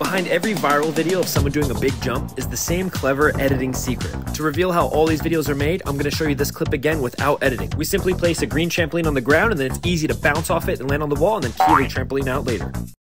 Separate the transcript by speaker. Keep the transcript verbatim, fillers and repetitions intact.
Speaker 1: Behind every viral video of someone doing a big jump is the same clever editing secret. To reveal how all these videos are made, I'm going to show you this clip again without editing. We simply place a green trampoline on the ground, and then it's easy to bounce off it and land on the wall and then key the trampoline out later.